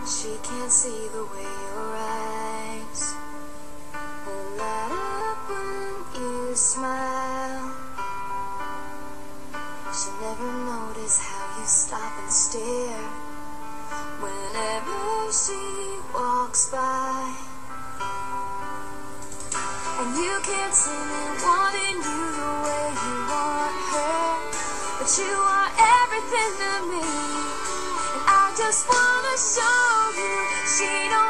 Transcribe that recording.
She can't see the way your eyes light up when you smile. She never noticed how you stop and stare whenever she walks by. And you can't see me wanting you the way you want her, but you are everything to me. And I just wanna show you she don't